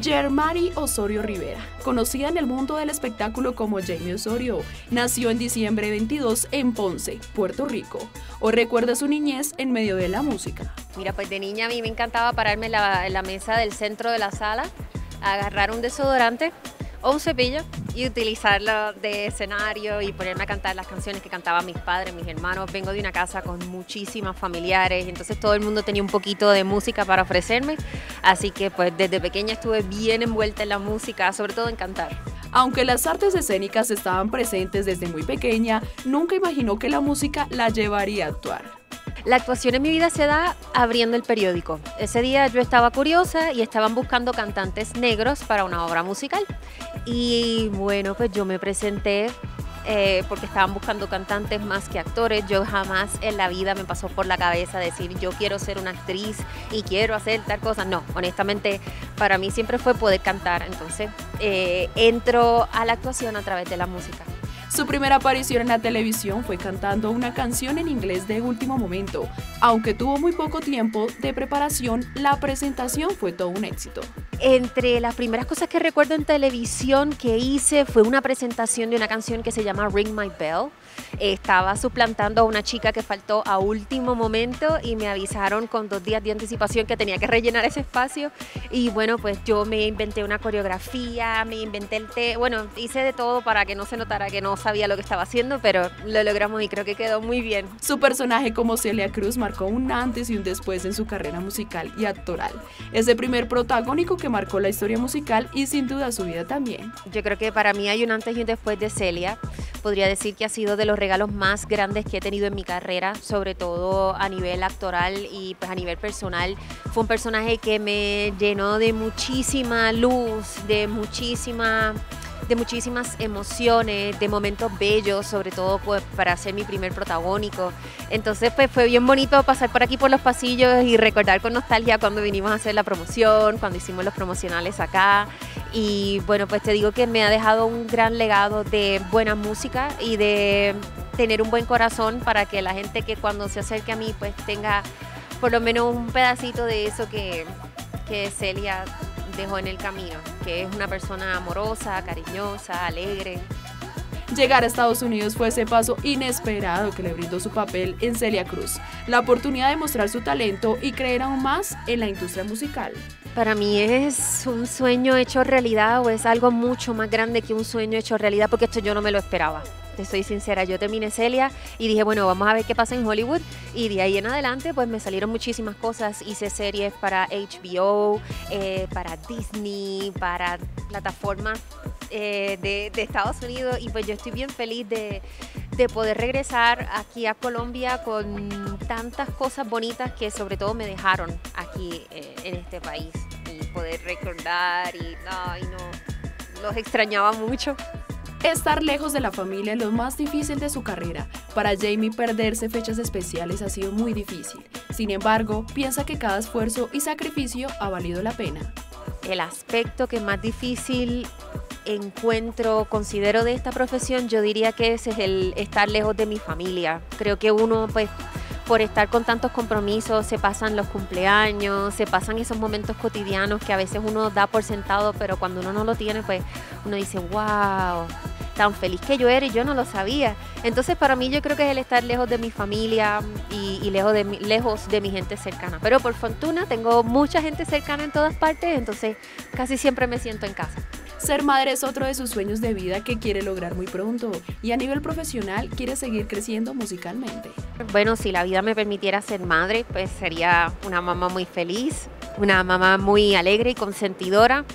Germari Osorio Rivera, conocida en el mundo del espectáculo como Jamie Osorio, nació en diciembre 22 en Ponce, Puerto Rico. Hoy recuerda su niñez en medio de la música. Mira, pues de niña a mí me encantaba pararme en la mesa del centro de la sala, agarrar un desodorante o un cepillo y utilizarlo de escenario y ponerme a cantar las canciones que cantaban mis padres, mis hermanos. Vengo de una casa con muchísimas familiares, entonces todo el mundo tenía un poquito de música para ofrecerme, así que pues desde pequeña estuve bien envuelta en la música, sobre todo en cantar. Aunque las artes escénicas estaban presentes desde muy pequeña, nunca imaginó que la música la llevaría a actuar. La actuación en mi vida se da abriendo el periódico. Ese día yo estaba curiosa y estaban buscando cantantes negros para una obra musical. Y bueno, pues yo me presenté porque estaban buscando cantantes más que actores. Yo jamás en la vida me pasó por la cabeza decir yo quiero ser una actriz y quiero hacer tal cosa. No, honestamente para mí siempre fue poder cantar. Entonces entro a la actuación a través de la música. Su primera aparición en la televisión fue cantando una canción en inglés de último momento. Aunque tuvo muy poco tiempo de preparación, la presentación fue todo un éxito. Entre las primeras cosas que recuerdo en televisión que hice fue una presentación de una canción que se llama Ring My Bell. Estaba suplantando a una chica que faltó a último momento y me avisaron con 2 días de anticipación que tenía que rellenar ese espacio. Y bueno, pues yo me inventé una coreografía, me inventé bueno, hice de todo para que no se notara que no sabía lo que estaba haciendo, pero lo logramos y creo que quedó muy bien. Su personaje como Celia Cruz marcó un antes y un después en su carrera musical y actoral. Es el primer protagónico que marcó la historia musical y sin duda su vida también. Yo creo que para mí hay un antes y un después de Celia. Podría decir que ha sido de los regalos más grandes que he tenido en mi carrera, sobre todo a nivel actoral y pues a nivel personal. Fue un personaje que me llenó de muchísima luz, de muchísimas emociones, de momentos bellos, sobre todo pues, para ser mi primer protagónico. Entonces pues fue bien bonito pasar por aquí por los pasillos y recordar con nostalgia cuando vinimos a hacer la promoción, cuando hicimos los promocionales acá. Y bueno, pues te digo que me ha dejado un gran legado de buena música y de tener un buen corazón para que la gente que cuando se acerque a mí pues tenga por lo menos un pedacito de eso que Celia dejó en el camino, que es una persona amorosa, cariñosa, alegre. Llegar a Estados Unidos fue ese paso inesperado que le brindó su papel en Celia Cruz, la oportunidad de mostrar su talento y creer aún más en la industria musical. Para mí es un sueño hecho realidad o es algo mucho más grande que un sueño hecho realidad porque esto yo no me lo esperaba. Te soy sincera, yo terminé Celia y dije, bueno, vamos a ver qué pasa en Hollywood y de ahí en adelante pues me salieron muchísimas cosas, hice series para HBO, para Disney, para plataformas de Estados Unidos y pues yo estoy bien feliz de poder regresar aquí a Colombia con tantas cosas bonitas que sobre todo me dejaron aquí en este país y poder recordar y no, los extrañaba mucho. Estar lejos de la familia es lo más difícil de su carrera. Para Jamie perderse fechas especiales ha sido muy difícil. Sin embargo, piensa que cada esfuerzo y sacrificio ha valido la pena. El aspecto que más difícil considero de esta profesión, yo diría que ese es el estar lejos de mi familia. Creo que uno, pues, por estar con tantos compromisos, se pasan los cumpleaños, se pasan esos momentos cotidianos que a veces uno da por sentado, pero cuando uno no lo tiene, pues uno dice, wow, tan feliz que yo era y yo no lo sabía. Entonces para mí yo creo que es el estar lejos de mi familia y lejos de mi gente cercana. Pero por fortuna tengo mucha gente cercana en todas partes, entonces casi siempre me siento en casa. Ser madre es otro de sus sueños de vida que quiere lograr muy pronto y a nivel profesional quiere seguir creciendo musicalmente. Bueno, si la vida me permitiera ser madre, pues sería una mamá muy feliz, una mamá muy alegre y consentidora.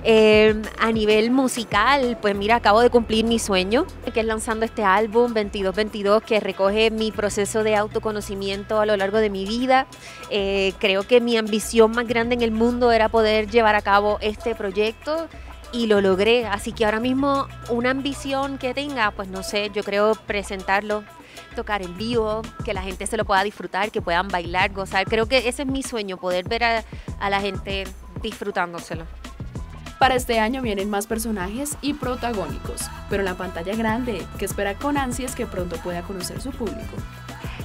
A nivel musical, pues mira, acabo de cumplir mi sueño, que es lanzando este álbum 2222, que recoge mi proceso de autoconocimiento a lo largo de mi vida. Creo que mi ambición más grande en el mundo era poder llevar a cabo este proyecto. Y lo logré, así que ahora mismo una ambición que tenga, pues no sé, yo creo presentarlo, tocar en vivo, que la gente se lo pueda disfrutar, que puedan bailar, gozar. Creo que ese es mi sueño, poder ver a la gente disfrutándoselo. Para este año vienen más personajes y protagónicos, pero en la pantalla grande, que espera con ansias que pronto pueda conocer su público.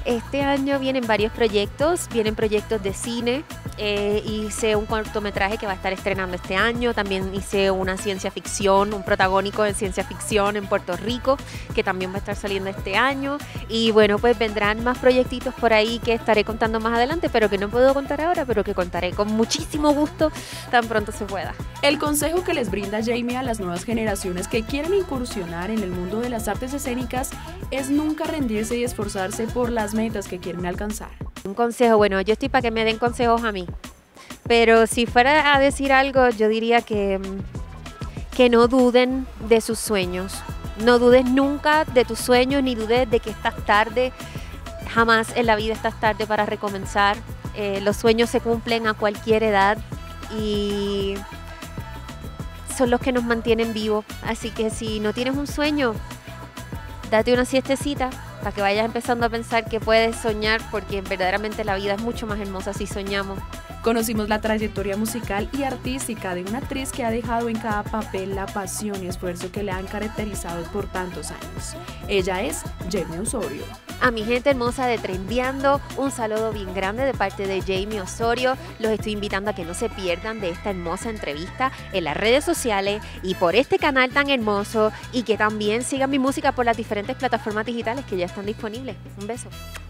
Este año vienen varios proyectos, vienen proyectos de cine, hice un cortometraje que va a estar estrenando este año, también hice una ciencia ficción, un protagónico de ciencia ficción en Puerto Rico, que también va a estar saliendo este año, y bueno, pues vendrán más proyectitos por ahí que estaré contando más adelante, pero que no puedo contar ahora, pero que contaré con muchísimo gusto tan pronto se pueda. El consejo que les brinda Jamie a las nuevas generaciones que quieren incursionar en el mundo de las artes escénicas es nunca rendirse y esforzarse por las metas que quieren alcanzar. Un consejo, bueno, yo estoy para que me den consejos a mí, pero si fuera a decir algo, yo diría que no duden de sus sueños. No dudes nunca de tus sueños, ni dudes de que estás tarde. Jamás en la vida estás tarde para recomenzar. Los sueños se cumplen a cualquier edad y son los que nos mantienen vivos. Así que si no tienes un sueño, date una siestecita para que vayas empezando a pensar que puedes soñar, porque verdaderamente la vida es mucho más hermosa si soñamos. Conocimos la trayectoria musical y artística de una actriz que ha dejado en cada papel la pasión y esfuerzo que le han caracterizado por tantos años. Ella es Jamie Osorio. A mi gente hermosa de Trendiando, un saludo bien grande de parte de Jamie Osorio. Los estoy invitando a que no se pierdan de esta hermosa entrevista en las redes sociales y por este canal tan hermoso, y que también sigan mi música por las diferentes plataformas digitales que ya están disponibles. Un beso.